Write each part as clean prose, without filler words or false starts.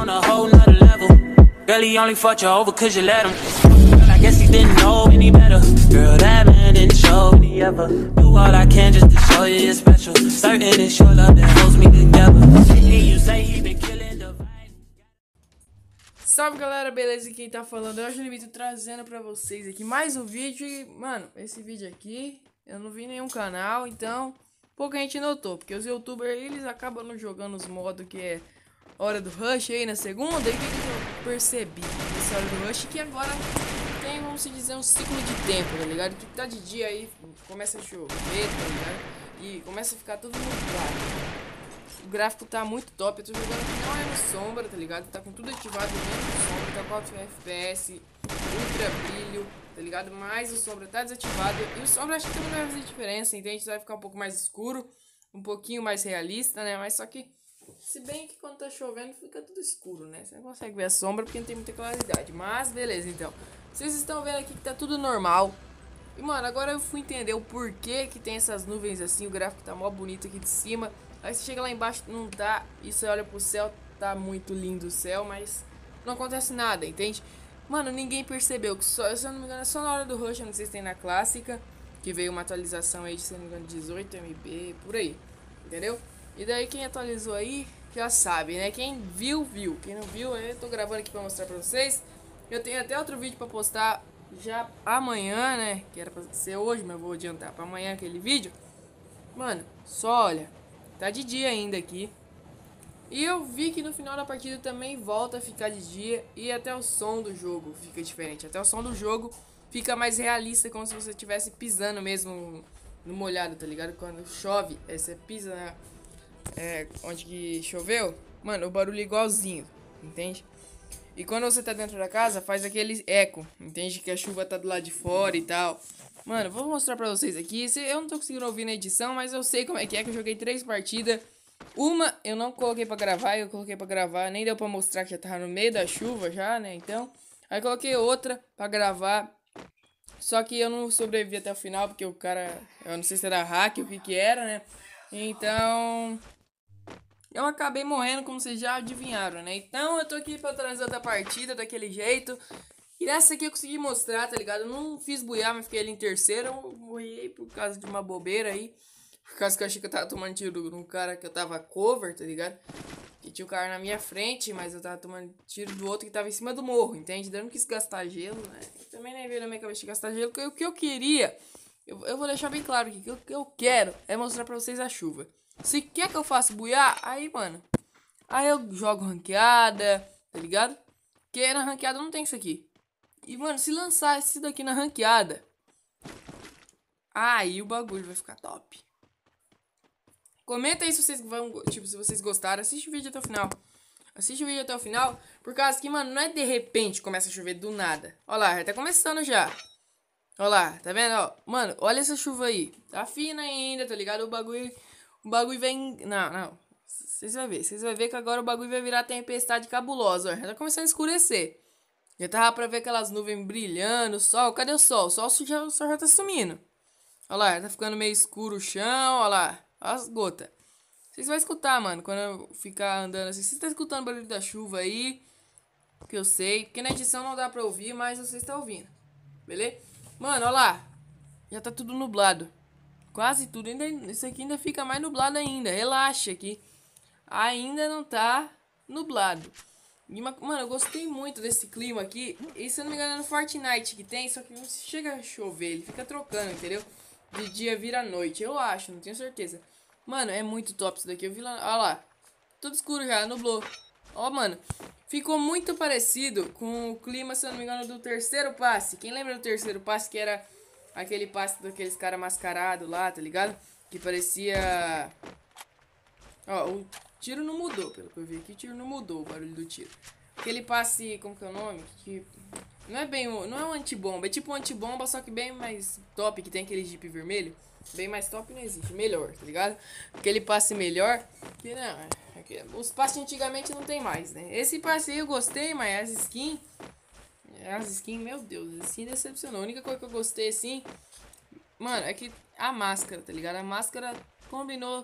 on a whole nother level. Girl, he only fucked you over cause you let him. Girl, I guess he didn't know any better. Girl, that man didn't show me ever. Do all I can just to show you you're special. Certain it's your love that holds me together. And you say he been killing the vibe. Salve galera, beleza? Quem tá falando é o Junimito, trazendo pra vocês aqui mais um vídeo. E, mano, esse vídeo aqui eu não vi em nenhum canal, então pouca gente notou, porque os youtubers eles acabam não jogando os modos que é Hora do Rush aí na segunda. E o que eu percebi nessa Hora do Rush que agora tem, vamos dizer, um ciclo de tempo, tá ligado? Que tá de dia aí, começa a chover, tá ligado? E começa a ficar tudo nublado. O gráfico tá muito top, eu tô jogando aqui, não é no sombra, tá ligado? Tá com tudo ativado mesmo no sombra, tá com alto FPS, ultra brilho, tá ligado? Mas o sombra tá desativado e o sombra acho que também não vai fazer diferença, entende? Vai ficar um pouco mais escuro, um pouquinho mais realista, né? Mas só que, se bem que quando tá chovendo fica tudo escuro, né? Você não consegue ver a sombra porque não tem muita claridade, mas beleza, então. Vocês estão vendo aqui que tá tudo normal. E, mano, agora eu fui entender o porquê que tem essas nuvens assim, o gráfico tá mó bonito aqui de cima. Aí você chega lá embaixo, não tá, e você olha pro céu, tá muito lindo o céu, mas não acontece nada, entende? Mano, ninguém percebeu que só, se eu não me engano, é só na Hora do Rush, eu não sei se tem na clássica, que veio uma atualização aí de, se não me engano, 18 MB, por aí, entendeu? E daí quem atualizou aí, já sabe, né? Quem viu, viu. Quem não viu, eu tô gravando aqui pra mostrar pra vocês. Eu tenho até outro vídeo pra postar já amanhã, né? Que era pra ser hoje, mas eu vou adiantar pra amanhã aquele vídeo. Mano, só olha. Tá de dia ainda aqui. E eu vi que no final da partida também volta a ficar de dia. E até o som do jogo fica diferente. Até o som do jogo fica mais realista, como se você estivesse pisando mesmo no molhado, tá ligado? Quando chove, aí você pisa onde que choveu. Mano, o barulho é igualzinho, entende? E quando você tá dentro da casa, faz aquele eco, entende? Que a chuva tá do lado de fora e tal. Mano, vou mostrar pra vocês aqui. Eu não tô conseguindo ouvir na edição, mas eu sei como é que eu joguei 3 partidas. Uma eu não coloquei pra gravar, eu coloquei pra gravar. Nem deu pra mostrar que já tava no meio da chuva já, né? Então, aí coloquei outra pra gravar. Só que eu não sobrevivi até o final, porque o cara, eu não sei se era hack ou o que que era, né? Então, eu acabei morrendo, como vocês já adivinharam, né? Então eu tô aqui pra trazer outra partida daquele jeito. E nessa aqui eu consegui mostrar, tá ligado? Eu não fiz buiar, mas fiquei ali em terceiro. Eu morri por causa de uma bobeira aí. Por causa que eu achei que eu tava tomando tiro num cara que eu tava cover, tá ligado? Que tinha um cara na minha frente, mas eu tava tomando tiro do outro que tava em cima do morro, entende? Eu não quis gastar gelo, né? Eu também nem veio na minha cabeça de gastar gelo, porque o que eu queria... Eu vou deixar bem claro aqui, que o que eu quero é mostrar pra vocês a chuva. Se quer que eu faça buiar, aí, mano, aí eu jogo ranqueada, tá ligado? Porque na ranqueada não tem isso aqui. E, mano, se lançar esse daqui na ranqueada, aí o bagulho vai ficar top. Comenta aí se vocês vão, tipo, se vocês gostaram. Assiste o vídeo até o final. Assiste o vídeo até o final, por causa que, mano, não é de repente começa a chover do nada. Olha lá, já tá começando já. Olha lá, tá vendo? Ó, mano, olha essa chuva aí. Tá fina ainda, tá ligado? O bagulho vem... Não. Vocês vão ver que agora o bagulho vai virar tempestade cabulosa, ó. Já tá começando a escurecer. Já tava pra ver aquelas nuvens brilhando, o sol. Cadê o sol? O sol já tá sumindo. Olha lá, tá ficando meio escuro o chão, olha lá. Olha as gotas. Vocês vão escutar, mano, quando eu ficar andando assim. Vocês estão escutando o barulho da chuva aí, que eu sei. Porque na edição não dá pra ouvir, mas vocês estão ouvindo. Beleza? Mano, olha lá. Já tá tudo nublado. Quase tudo. Isso aqui ainda fica mais nublado ainda. Relaxa aqui. Ainda não tá nublado. E, mano, eu gostei muito desse clima aqui. E se eu não me engano é no Fortnite que tem. Só que não chega a chover. Ele fica trocando, entendeu? De dia vira noite. Eu acho, não tenho certeza. Mano, é muito top isso daqui. Eu vi lá. Olha lá. Tudo escuro já, nublou. Ó, mano. Ficou muito parecido com o clima, se eu não me engano, do terceiro passe. Quem lembra do terceiro passe, que era aquele passe daqueles caras mascarados lá, tá ligado? Que parecia... Ó, o tiro não mudou, pelo que eu vi aqui, o tiro não mudou, o barulho do tiro. Aquele passe, como que é o nome? Que não é bem, não é um antibomba, é tipo um antibomba, só que bem mais top, que tem aquele Jeep vermelho. Bem mais top não existe, melhor, tá ligado? Aquele passe melhor, que não, os passes antigamente não tem mais, né? Esse passe aí eu gostei, mas as skins, meu Deus, as skins decepcionou. A única coisa que eu gostei assim, mano, é que a máscara, tá ligado? A máscara combinou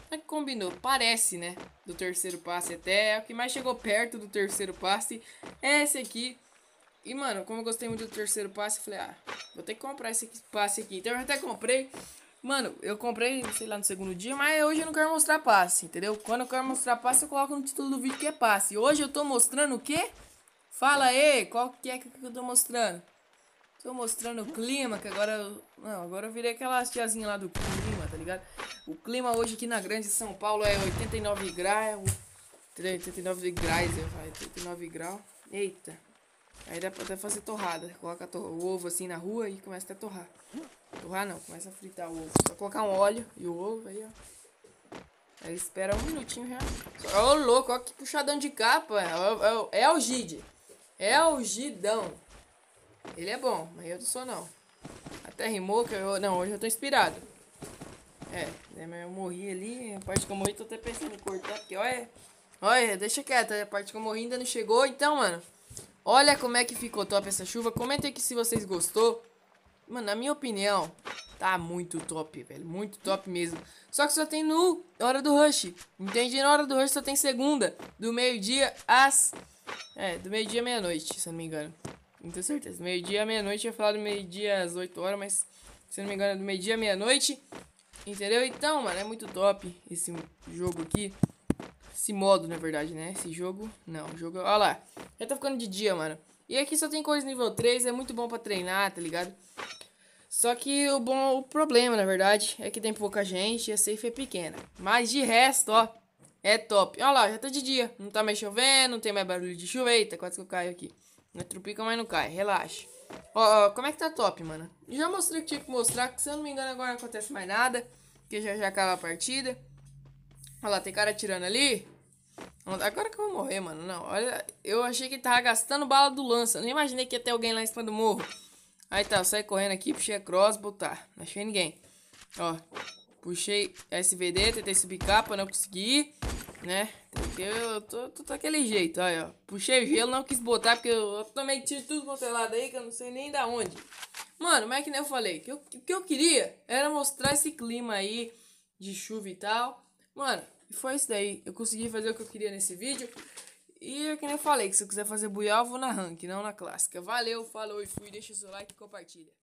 É que combinou, parece, né? Do terceiro passe até. É o que mais chegou perto do terceiro passe. É esse aqui. E, mano, como eu gostei muito do terceiro passe, eu falei, ah, vou ter que comprar esse passe aqui. Então eu até comprei. Mano, eu comprei, sei lá, no segundo dia, mas hoje eu não quero mostrar passe, entendeu? Quando eu quero mostrar passe, eu coloco no título do vídeo que é passe. Hoje eu tô mostrando o quê? Fala aí, qual que é que eu tô mostrando? Tô mostrando o clima, que agora... Não, agora eu virei aquela tiazinha lá do clima, tá ligado? O clima hoje aqui na Grande São Paulo é 89 graus. 89 graus, eu falo, 89 graus. Eita. Aí dá pra até fazer torrada. Coloca o ovo assim na rua e começa a torrar. Torrar não, começa a fritar o ovo. Só colocar um óleo e o ovo aí, ó. Aí espera um minutinho já. Ô, louco, ó que puxadão de capa. É o Gide. É o Gidão. Ele é bom, mas eu não sou não. Até rimou que eu... Não, hoje eu tô inspirado. Mas eu morri ali. A parte que eu morri, tô até pensando em cortar. Porque olha... Olha, deixa quieto. A parte que eu morri ainda não chegou. Então, mano... Olha como é que ficou top essa chuva. Comenta aqui se vocês gostou. Mano, na minha opinião, tá muito top, velho. Muito top mesmo. Só que só tem no hora do rush. Entende? Na hora do rush só tem segunda. Do meio-dia às... do meio-dia à meia-noite, se eu não me engano. Não tenho certeza. Do meio-dia à meia-noite. Eu ia falar do meio-dia às 8 horas, mas... Se eu não me engano é do meio-dia à meia-noite. Entendeu? Então, mano, é muito top esse jogo aqui. Esse modo, na verdade, né? Esse jogo... Não, o jogo... Olha lá. Já tá ficando de dia, mano. E aqui só tem coisa nível 3. É muito bom pra treinar, tá ligado? Só que o problema, na verdade, é que tem pouca gente e a safe é pequena. Mas de resto, ó, é top. Olha lá, já tá de dia. Não tá mais chovendo, não tem mais barulho de chuva. Eita, quase que eu caio aqui. Não é trupica, mas não cai. Relaxa. Ó, como é que tá top, mano? Já mostrei o que tinha que mostrar, que se eu não me engano agora não acontece mais nada. Porque já acaba a partida. Olha lá, tem cara atirando ali. Agora que eu vou morrer, mano. Não, olha, eu achei que ele tava gastando bala do lança. Eu nem imaginei que ia ter alguém lá em cima do morro. Aí tá, eu saí correndo aqui, puxei a crossbow, tá. Não achei ninguém. Ó, puxei SVD, tentei subir capa, não consegui, né? Porque eu tô daquele jeito, ó. Puxei o gelo, não quis botar, porque eu tomei tiro tudo quanto é lado aí, que eu não sei nem da onde. Mano, mas é que nem eu falei, o que eu queria era mostrar esse clima aí de chuva e tal. Mano, foi isso daí. Eu consegui fazer o que eu queria nesse vídeo. E é que nem eu falei, que se eu quiser fazer buial, eu vou na rank, não na clássica. Valeu, falou e fui. Deixa o seu like e compartilha.